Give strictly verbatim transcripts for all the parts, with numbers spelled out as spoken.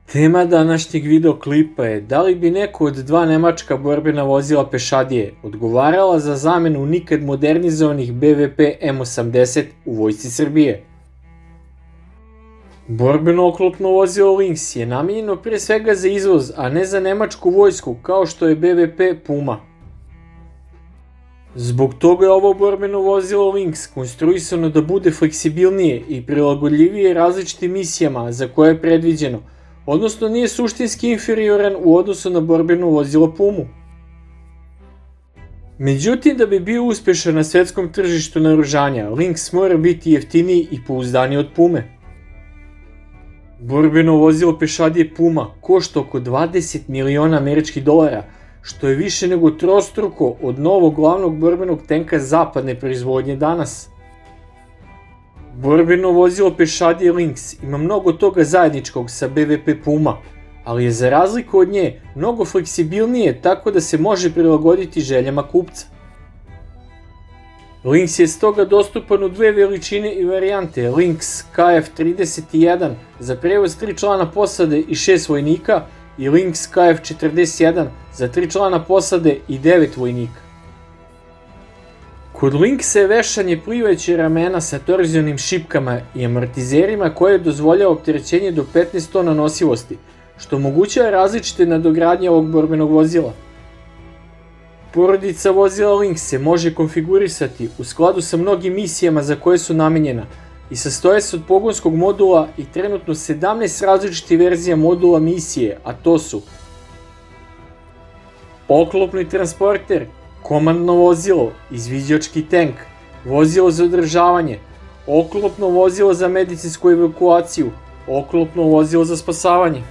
Tema današnjeg videoklipa je da li bi neko od dva nemačka borbena vozila pešadije odgovarala za zamenu nikad modernizovanih B V P M osamdeset u vojsci Srbije. Borbeno oklopno vozilo Lynx je namijenjeno pre svega za izvoz, a ne za nemačku vojsku kao što je B V P Puma. Zbog toga je ovo borbeno vozilo Lynx konstruisano da bude fleksibilnije i prilagodljivije različitim misijama za koje je predviđeno, odnosno nije suštinski inferioran u odnosu na borbeno vozilo Pumu. Međutim, da bi bio uspešan na svetskom tržištu naoružanja, Lynx mora biti jeftiniji i pouzdaniji od Pume. Borbeno vozilo pešadije Puma košta oko dvadeset miliona američkih dolara, što je više nego trostruko od novog glavnog borbenog tenka zapadne proizvodnje danas. Borbeno vozilo pešadije Lynx ima mnogo toga zajedničkog sa B V P Puma, ali je za razliku od nje mnogo fleksibilnije tako da se može prilagoditi željama kupca. Lynx je stoga dostupan u dve veličine i varijante, Lynx K F trideset jedan za prevoz tri člana posade i šest vojnika i Lynx K F četrdeset jedan za tri člana posade i devet vojnika. Kod Lynxa je vešanje plivajuće ramena sa torzionim šipkama i amortizerima koje dozvoljava opterećenje do petnaest tona nosivosti, što omogućava različite nadogradnje ovog borbenog vozila. Porodica vozila Lynx se može konfigurisati u skladu sa mnogim misijama za koje su namenjena i sastoje se od pogonskog modula i trenutno sedamnaest različitih verzija modula misije, a to su oklopni transporter, komandno vozilo, izviđački tank, vozilo za održavanje, oklopno vozilo za medicinsku evakuaciju, oklopno vozilo za spasavanje.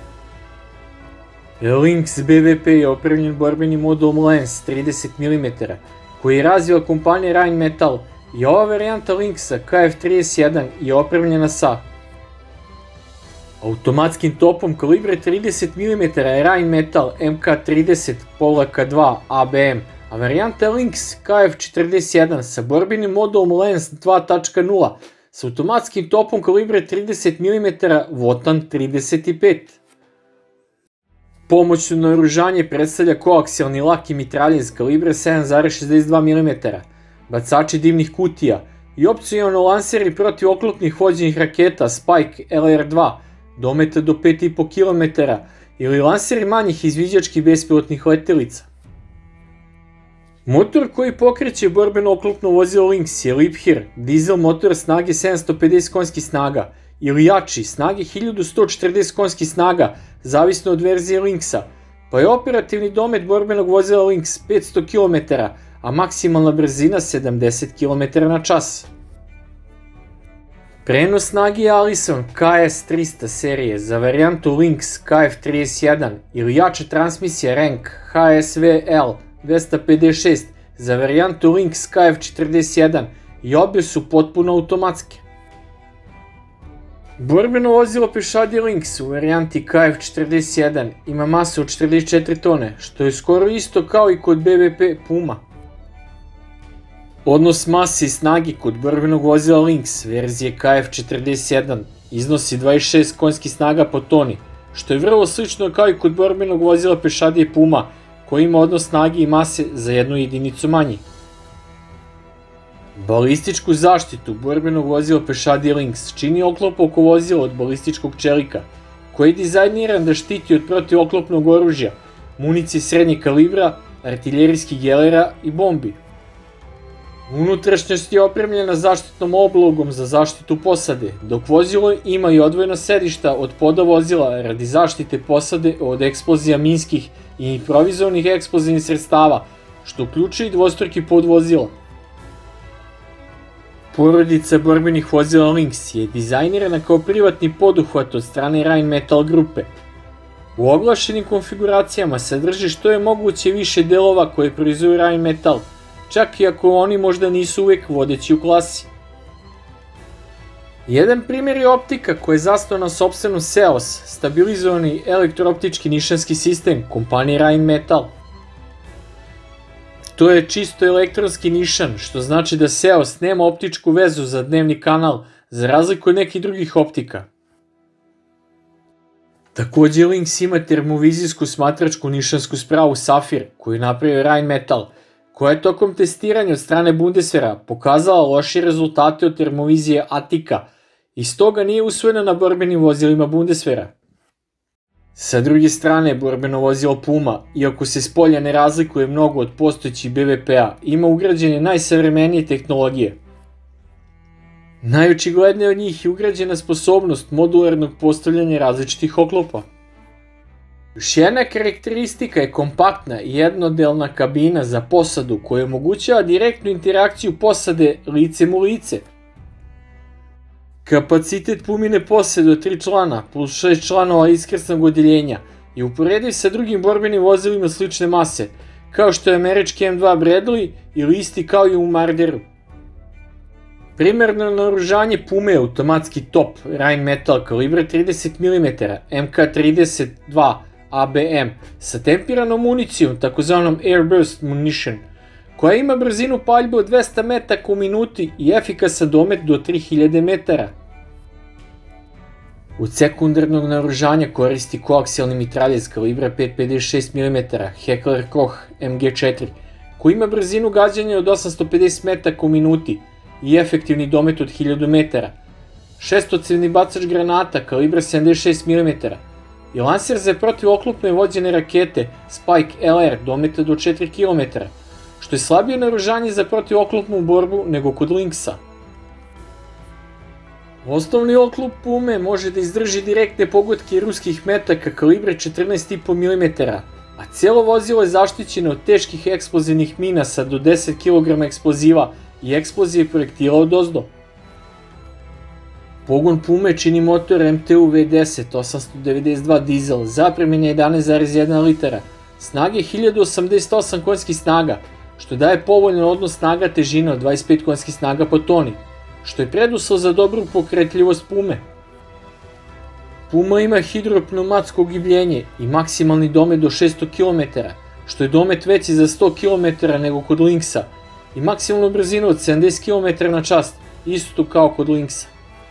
Lynx B V P je opremljen borbenim modulom Lance trideset milimetara, koji je razvila kompanija Rheinmetall, i ova varijanta Lynxa K F trideset jedan je opremljena sa automatskim topom kalibra trideset milimetara Rheinmetall M K trideset dva A B M, a varijanta Lynx K F četrdeset jedan sa borbenim modulom Lance dva tačka nula sa automatskim topom kalibra trideset milimetara Wotan trideset pet. Pomoćno naoružanje predstavlja koaksijalni laki mitraljez kalibra sedam zarez šezdeset dva milimetara, bacači dimnih kutija i opcionalno lanseri protivoklopnih vođenih raketa Spike L R dva, dometa do pet i po kilometara, ili lanseri manjih izviđačkih bespilotnih letelica. Motor koji pokreće borbeno oklopno vozilo Lynx je Liebherr, dizel motor snage sedamsto pedeset konjskih snaga, ili jači, snage hiljadu sto četrdeset konjskih snaga, zavisno od verzije Lynxa, pa je operativni domet borbenog vozila Lynx petsto kilometara, a maksimalna brzina sedamdeset kilometara na čas. Prenos snage je Allison K S trista serije za varijantu Lynx K F trideset jedan ili jača transmisija Renk H S V L dvesta pedeset šest za varijantu Lynx K F četrdeset jedan i obje su potpuno automatske. Borbeno vozilo pešadije Lynx u varijanti K F četrdeset jedan ima masu od četrdeset četiri tone, što je skoro isto kao i kod B V P Puma. Odnos mase i snage kod borbenog vozila Lynx verzije K F četrdeset jedan iznosi dvadeset šest konjskih snaga po toni, što je vrlo slično kao i kod borbenog vozila pešadije Puma, koji ima odnos snage i mase za jednu jedinicu manji. Balističku zaštitu borbenog vozila pešadije Lynx čini oklop oko vozila od balističkog čelika, koji je dizajniran da štiti od protivoklopnog oružja, municije srednjeg kalibra, artiljerijskih gelera i bombi. Unutrašnjost je opremljena zaštitnom oblogom za zaštitu posade, dok vozilo ima i odvojena sedišta od poda vozila radi zaštite posade od eksplozija minskih i improvizovanih eksplozivnih sredstava, što uključuje i dvostruki pod vozila. Porodica borbenih vozila Lynx je dizajnirana kao privatni poduhvat od strane Rheinmetall grupe. U oglašenim konfiguracijama sadrži što je moguće više delova koje proizvodi Rheinmetall, čak i ako oni možda nisu uvek vodeći u klasi. Jedan primjer je optika koja je zasnovana na sopstvenom S E O S, stabilizovani elektrooptički nišanski sistem kompanije Rheinmetall. To je čisto elektronski nišan, što znači da S E O S nema optičku vezu za dnevni kanal, za razliku od nekih drugih optika. Takođe Lynx ima termovizijsku smatračku nišansku spravu Safir, koju je napravio Rheinmetall, koja je tokom testiranja od strane Bundeswehra pokazala loše rezultate od termovizije Attica i stoga nije usvojena na borbenim vozilima Bundeswehra. Sa druge strane, borbeno vozilo Puma, iako se s polja ne razlikuje mnogo od postojećih B V P-a, ima ugrađene najsavremenije tehnologije. Najočiglednije od njih je ugrađena sposobnost modularnog postavljanja različitih oklopa. Još jedna karakteristika je kompaktna i jednodelna kabina za posadu koja omogućava direktnu interakciju posade licem u lice. Kapacitet Pumine posade od tri člana plus šest članova iskrsnog odeljenja je uporediv sa drugim borbenim vozilima slične mase, kao što je američki M dva Bradley ili isti kao i u Marderu. Primarno naoružanje Pume je automatski top Rheinmetall kalibra trideset milimetara M K trideset dva A B M sa tempiranom municijom, takozvanom Airburst Munition, koja ima brzinu paljbe od dvesta metaka u minuti i efikasan domet do tri hiljade metara. Od sekundarnog naoružanja koristi koaksijalni mitraljez kalibra pet pedeset šest milimetara Heckler Koch M G četiri, koji ima brzinu gađanja od osamsto pedeset metaka u minuti i efektivni domet od hiljadu metara, šestocevni bacač granata kalibra sedamdeset šest milimetara i lanser za protivoklopne vođene rakete Spike L R dometa do četiri kilometra, što je slabije naoružanje za protivoklopnu borbu nego kod Lynxa. Osnovni oklop Pume može da izdrži direktne pogodke ruskih metaka kalibra četrnaest i po milimetara, a cijelo vozilo je zaštićeno od teških eksplozivnih mina sa do deset kilograma eksploziva i eksplozije projektila odozdo. Pogon Pume čini motor M T U V deset osamsto devedeset dva dizel zapremine jedanaest zarez jedan litara, snage hiljadu osamdeset osam konjskih snaga, što daje povoljan odnos snaga težine od dvadeset pet konjskih snaga po toni, što je preduslov za dobru pokretljivost Pume. Puma ima hidropneumatsko ugibljenje i maksimalni domet do šesto kilometara, što je domet veći za sto kilometara nego kod Lynxa, i maksimalnu brzinu od sedamdeset kilometara na čas, isto kao kod Lynxa.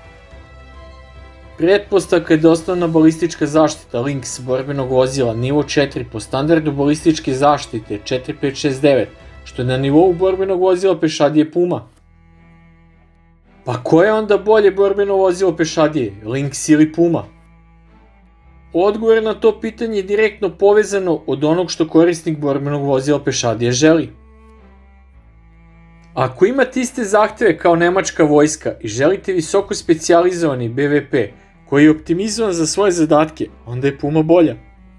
Pretpostavka je da osnovna balistička zaštita Lynx borbenog vozila nivo četiri po standardu balističke zaštite četiri pet šest devet, što je na nivou borbenog vozila pešadije Puma. Pa koje je onda bolje borbeno vozilo pešadije, Lynx ili Puma? Odgovor na to pitanje je direktno povezano od onog što korisnik borbenog vozila pešadije želi. Ako imate iste zahteve kao nemačka vojska i želite visoko specijalizovani B V P koji je optimizovan za svoje zadatke, onda je Puma bolja.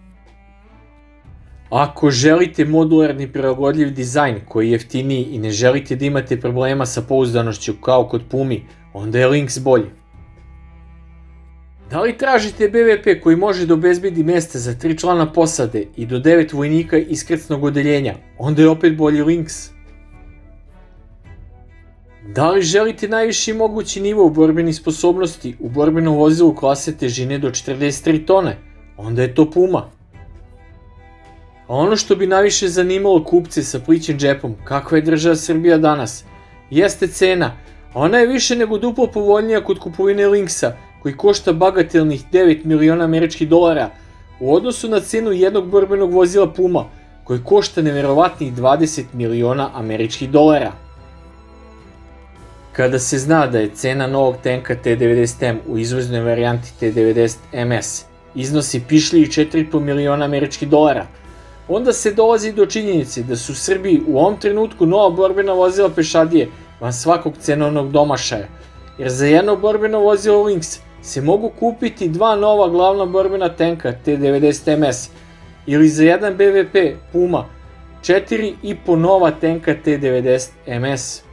Ako želite modularni prilagodljiv dizajn koji je jeftiniji i ne želite da imate problema sa pouzdanošću kao kod Pumi, onda je Lynx bolji. Da li tražite B V P koji može da obezbedi mesta za tri člana posade i do devet vojnika iskrcnog odeljenja, onda je opet bolji Lynx. Da li želite najviši mogući nivo borbenih sposobnosti u borbenom vozilu klase težine do četrdeset tri tone, onda je to Puma. A ono što bi najviše zanimalo kupce sa plićim džepom, kakva je država Srbija danas, jeste cena, a ona je više nego duplo povoljnija kod kupovine Lynxa, koji košta bagatelnih devet miliona američkih dolara, u odnosu na cenu jednog borbenog vozila Puma, koji košta neverovatnih dvadeset miliona američkih dolara. Kada se zna da je cena novog tenka T devedeset M u izvoznoj varijanti T devedeset M S iznosi pišljivi četiri i po miliona američkih dolara, onda se dolazi do činjenice da su u Srbiji u ovom trenutku nova borbena vozila pešadije van svakog cenovnog domašaja, jer za jedno borbeno vozilo Lynx se mogu kupiti dva nova glavna borbena tenka T devedeset M S ili za jedan B V P Puma četiri i po nova tenka T devedeset M S.